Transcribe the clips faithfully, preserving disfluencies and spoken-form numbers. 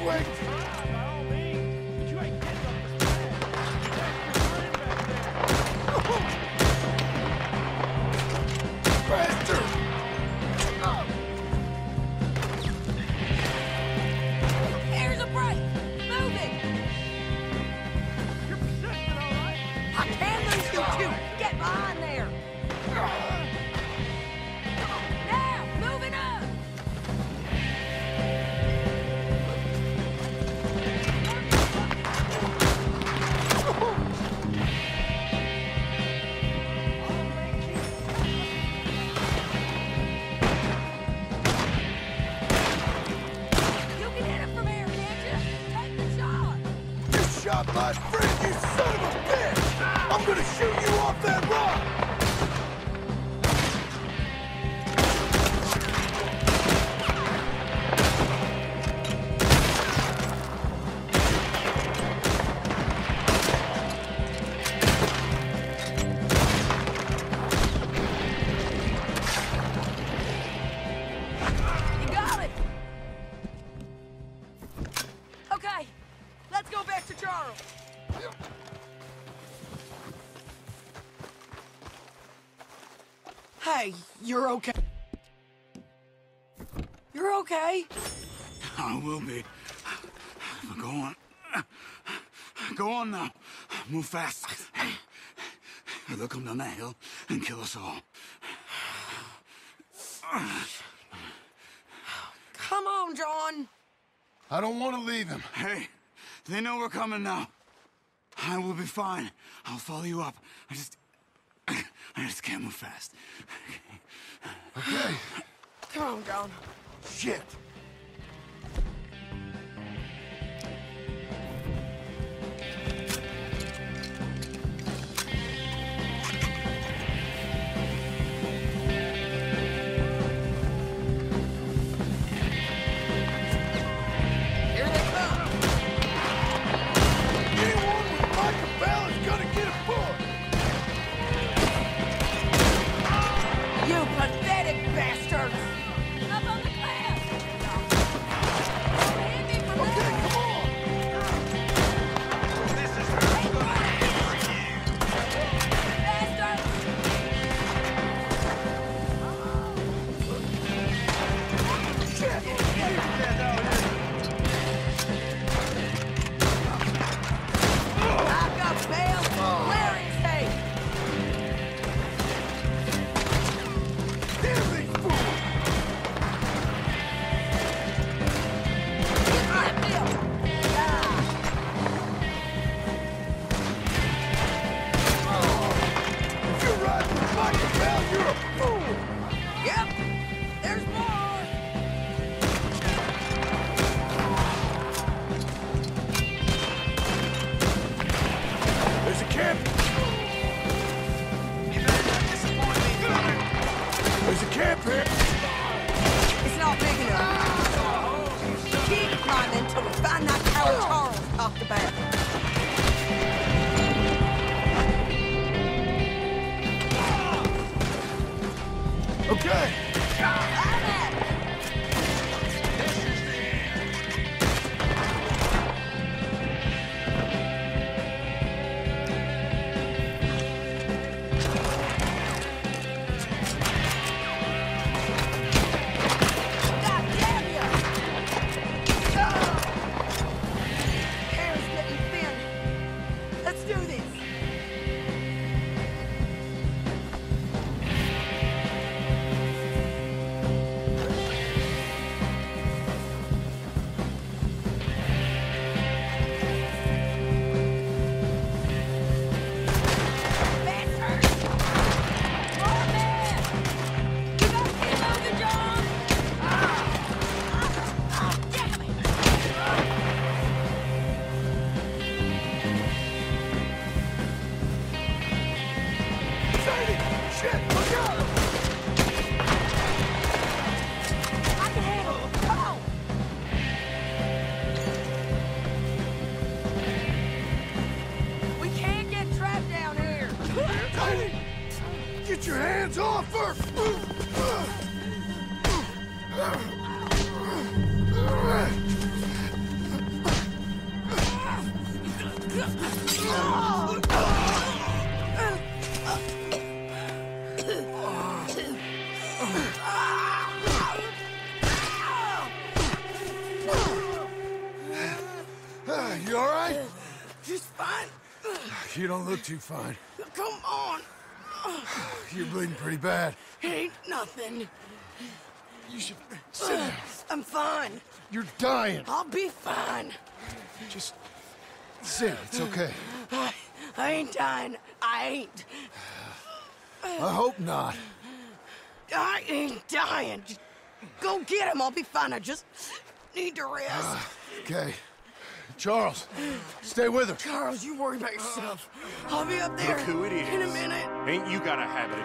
Wait! Faster! Here's a break! Move it! You're persistent, all right? I can lose you too! Get behind there! Now! Moving up! You can hit it from here, can't you? Take the shot! You shot my friend, you son of a bitch! I'm gonna shoot you off that rock! You got it! Okay, let's go back to Charles. Hey, you're okay. You're okay. I will be. But go on. Go on now. Move fast. They'll come down that hill and kill us all. Come on, John. I don't want to leave him. Hey, they know we're coming now. I will be fine. I'll follow you up. I just... I just can't move fast. Okay. Come on, John. Shit. Here they come. Anyone with Michael Bell is gonna get a bullet. You pathetic bastards! Up on the cliff! Hit me from Okay, there! come on. This is how I'm gonna hammer you. Bastards! I've got bail for Larry's sake! Damn these fools. Get him! Ah! If you're riding with Michael Bell, you're a fool. Yep! There's more! There's a camp. You better not disappoint me, brother. There's a camp here. It's not big enough. Keep climbing till we find that coward Charles talked about. Okay. I'm at it. God damn you! Hair's getting thin. Let's do this. Bastards! More men! You gotta keep moving, John! Ah! Ah, damn it! Sadie! Shit! Look out! I can handle it. Come on! We can't get trapped down here. Sadie! Get your hands off her! You all right? Just fine. You don't look too fine. Come on. You're bleeding pretty bad. Ain't nothing. You should sit down. I'm fine. You're dying. I'll be fine. Just sit. It's okay. I, I ain't dying. I ain't. I hope not. I ain't dying. Just go get him. I'll be fine. I just need to rest. Okay. Charles, stay with her. Charles, you worry about yourself. I'll be up there Look who it is. in a minute. Ain't you got a habit?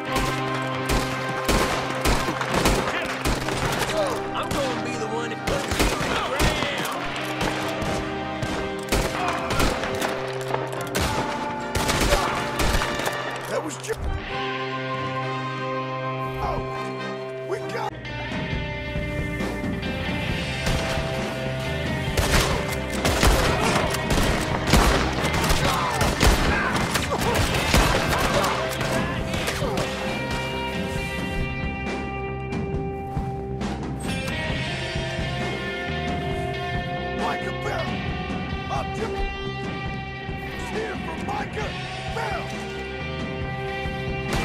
I'm gonna be the one that puts you in the ground. That was just... Oh, we got... Micah Bell! Up, Jim! It's here for Micah Bell!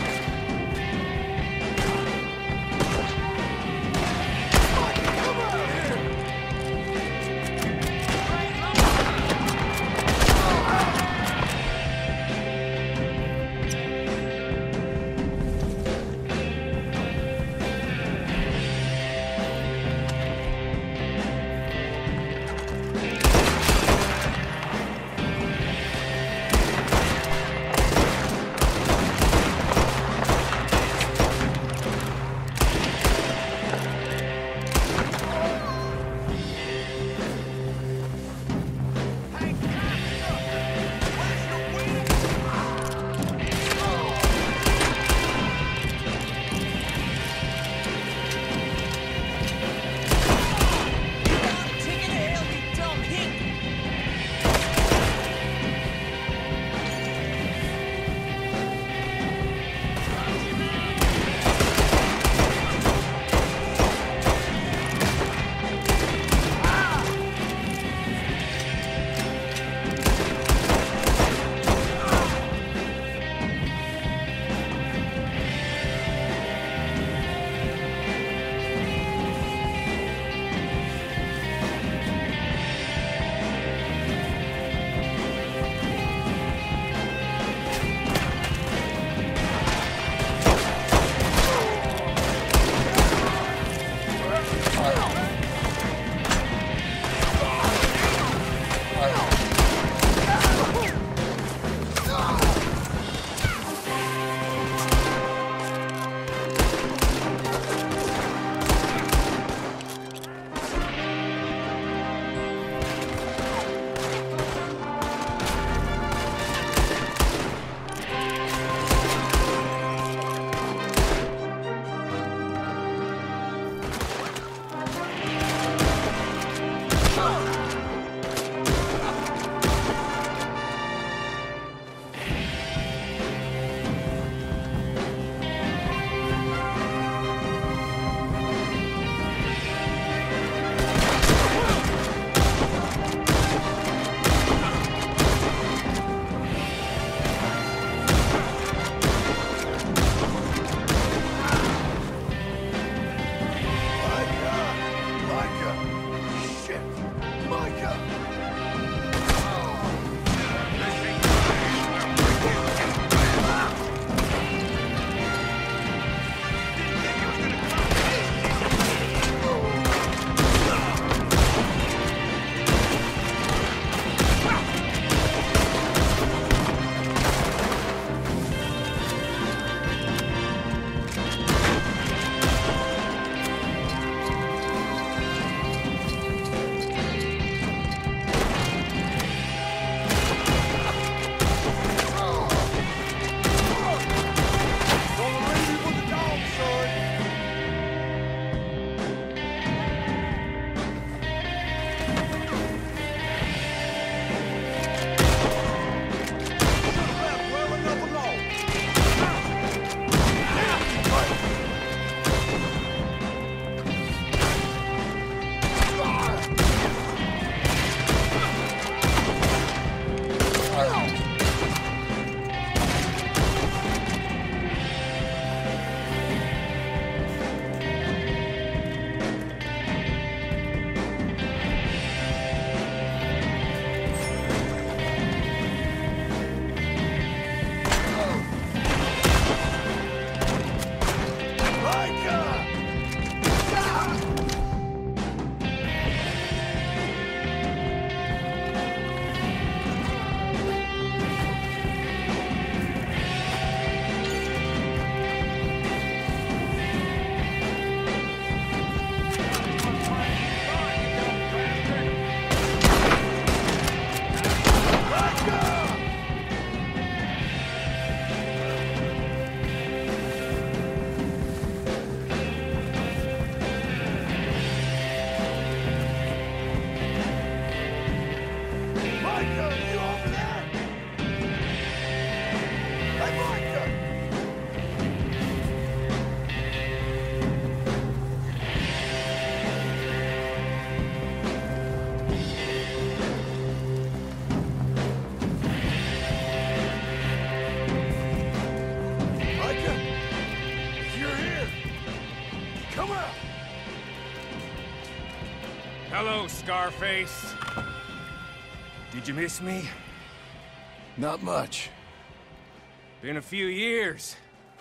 Hello, Scarface. Did you miss me? Not much. Been a few years.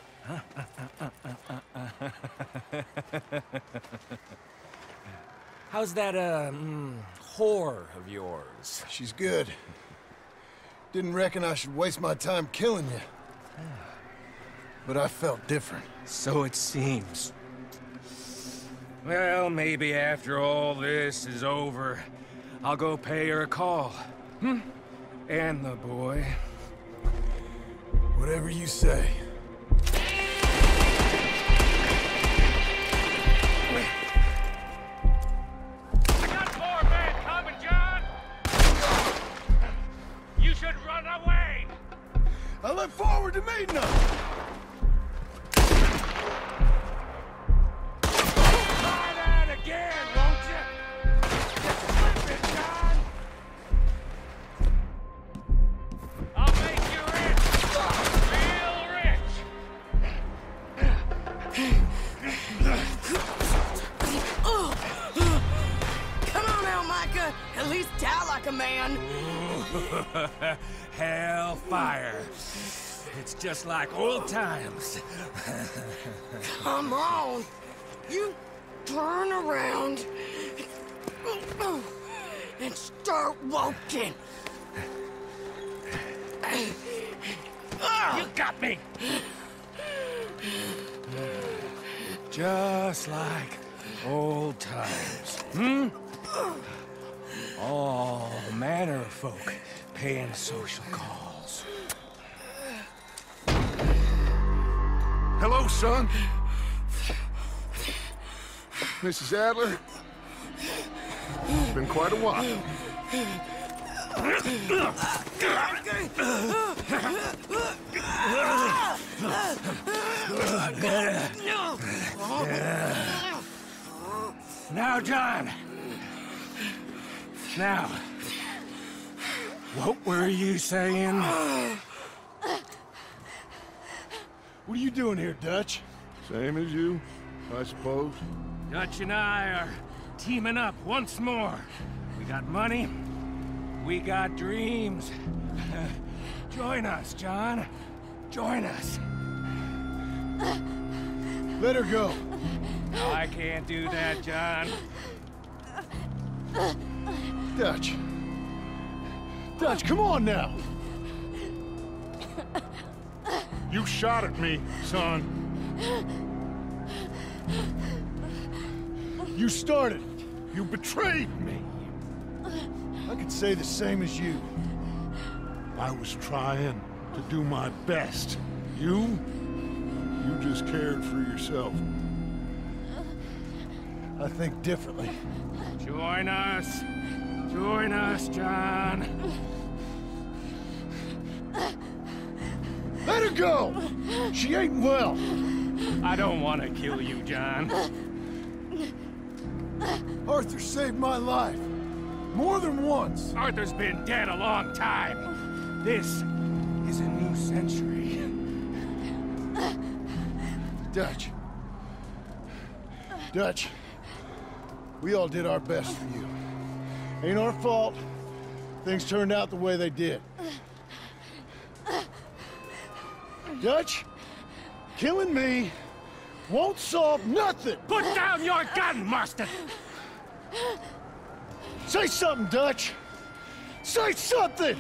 How's that, uh, mm, whore of yours? She's good. Didn't reckon I should waste my time killing you. But I felt different. So it seems. Well, maybe after all this is over, I'll go pay her a call. Hmm? And the boy. Whatever you say. I got more men coming, John! You should run away! I look forward to meeting them! Try that again, won't you? Flip it, John! I'll make you rich! Real rich! Come on now, Micah. At least die like a man. Hellfire. It's just like old times. Come on. You turn around and start walking. You got me! Just like old times. Hmm? All manner of folk paying social calls. Hello, son. Missus Adler. It's been quite a while. Now, John. Now. What were you saying? What are you doing here, Dutch? Same as you, I suppose. Dutch and I are teaming up once more. We got money. We got dreams. Join us, John. Join us. Let her go. No, I can't do that, John. Dutch. Dutch, come on now. You shot at me, son. You started. You betrayed me. I could say the same as you. I was trying to do my best. You? You just cared for yourself. I think differently. Join us. Join us, John. Let her go! She ain't well. I don't want to kill you, John. Arthur saved my life. More than once. Arthur's been dead a long time. This is a new century. Dutch. Dutch. We all did our best for you. Ain't our fault. Things turned out the way they did. Dutch, killing me won't solve nothing. Put down your gun, Marston! Say something, Dutch. Say something!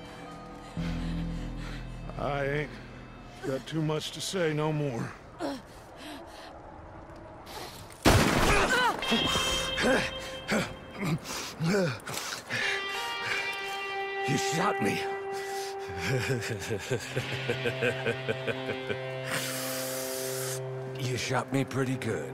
I ain't got too much to say no more. You shot me. You shot me pretty good.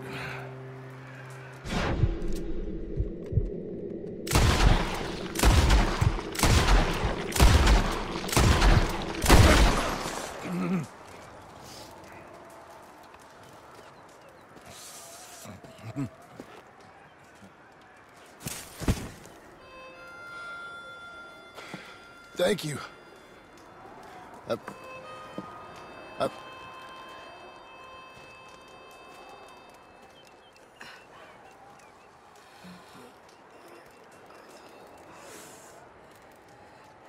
Thank you. Uh, uh,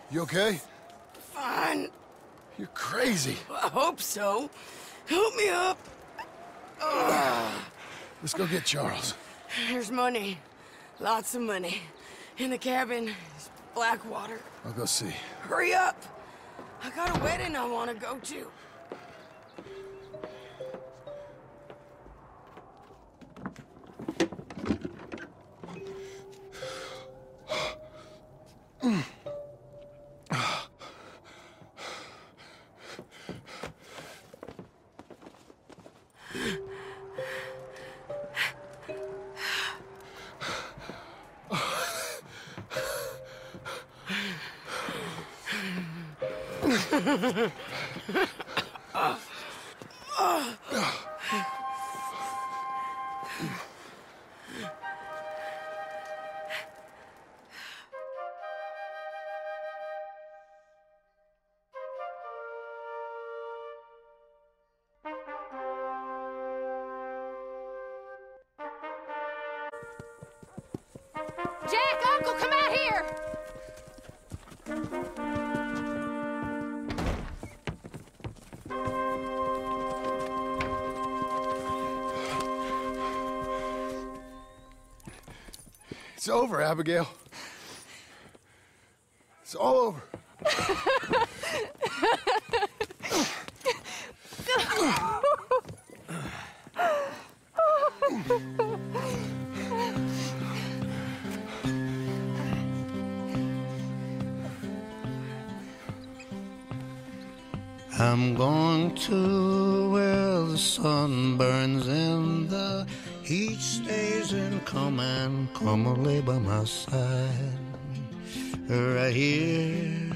You okay? Fine. You're crazy. I hope so. Help me up. Ugh. Let's go get Charles. There's money. Lots of money. In the cabin is Blackwater. I'll go see. Hurry up. I got a wedding I want to go to. Jack, Uncle, come out here! It's over, Abigail. It's all over. I'm going to where the sun burns and the heat stays in calm and calmly by my side. Right here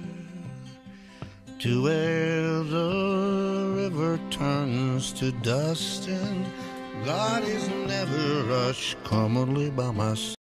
to where the river turns to dust and God is never rushed calmly by my side.